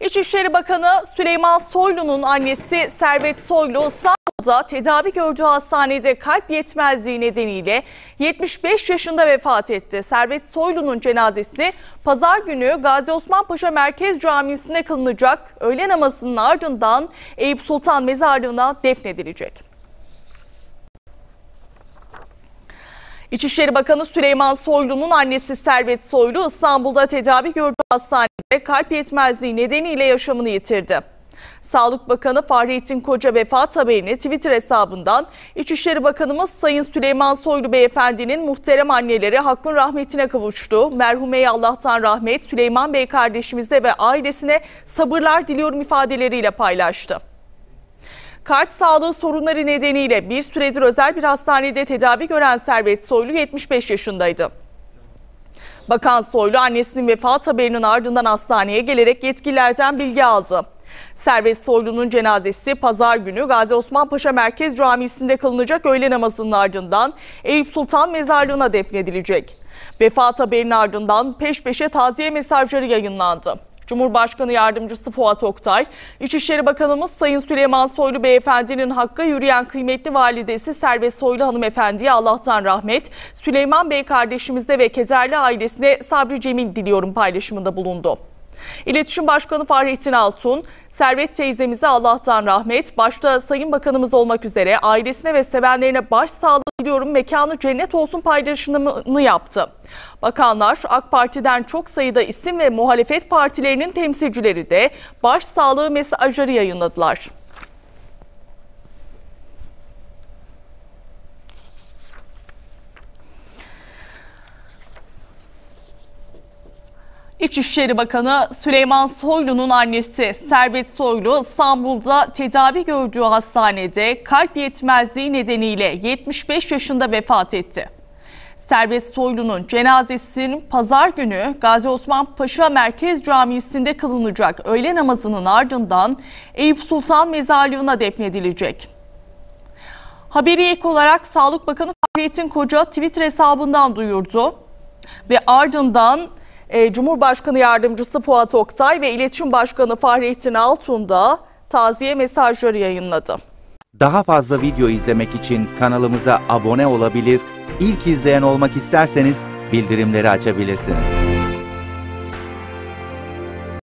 İçişleri Bakanı Süleyman Soylu'nun annesi Servet Soylu İstanbul'da tedavi gördüğü hastanede kalp yetmezliği nedeniyle 75 yaşında vefat etti. Servet Soylu'nun cenazesi pazar günü Gazi Osman Paşa Merkez Camisi'nde kılınacak. Öğle namazının ardından Eyüp Sultan Mezarlığı'na defnedilecek. İçişleri Bakanı Süleyman Soylu'nun annesi Servet Soylu İstanbul'da tedavi gördüğü hastanede kalp yetmezliği nedeniyle yaşamını yitirdi. Sağlık Bakanı Fahrettin Koca vefat haberini Twitter hesabından İçişleri Bakanımız Sayın Süleyman Soylu Beyefendi'nin muhterem anneleri Hakk'ın rahmetine kavuştu. Merhumeye Allah'tan rahmet, Süleyman Bey kardeşimize ve ailesine sabırlar diliyorum ifadeleriyle paylaştı. Kalp sağlığı sorunları nedeniyle bir süredir özel bir hastanede tedavi gören Servet Soylu 75 yaşındaydı. Bakan Soylu annesinin vefat haberinin ardından hastaneye gelerek yetkililerden bilgi aldı. Servet Soylu'nun cenazesi pazar günü Gazi Osman Paşa Merkez Camisi'nde kılınacak öğle namazının ardından Eyüp Sultan Mezarlığı'na defnedilecek. Vefat haberinin ardından peş peşe taziye mesajları yayınlandı. Cumhurbaşkanı Yardımcısı Fuat Oktay, İçişleri Bakanımız Sayın Süleyman Soylu Beyefendi'nin hakka yürüyen kıymetli validesi Servet Soylu Hanımefendi'ye Allah'tan rahmet, Süleyman Bey kardeşimize ve kederli ailesine sabrı cemil diliyorum paylaşımında bulundu. İletişim Başkanı Fahrettin Altun, Servet teyzemize Allah'tan rahmet, başta Sayın Bakanımız olmak üzere ailesine ve sevenlerine başsağlığı diliyorum, mekanı cennet olsun paylaşımını yaptı. Bakanlar, AK Parti'den çok sayıda isim ve muhalefet partilerinin temsilcileri de başsağlığı mesajları yayınladılar. İçişleri Bakanı Süleyman Soylu'nun annesi Servet Soylu İstanbul'da tedavi gördüğü hastanede kalp yetmezliği nedeniyle 75 yaşında vefat etti. Servet Soylu'nun cenazesinin pazar günü Gazi Osman Paşa Merkez Camisi'nde kılınacak öğle namazının ardından Eyüp Sultan Mezarlığı'na defnedilecek. Haberi ilk olarak Sağlık Bakanı Fahrettin Koca Twitter hesabından duyurdu ve ardından Cumhurbaşkanı Yardımcısı Fuat Oktay ve İletişim Başkanı Fahrettin Altun da taziye mesajları yayınladı. Daha fazla video izlemek için kanalımıza abone olabilir, ilk izleyen olmak isterseniz bildirimleri açabilirsiniz.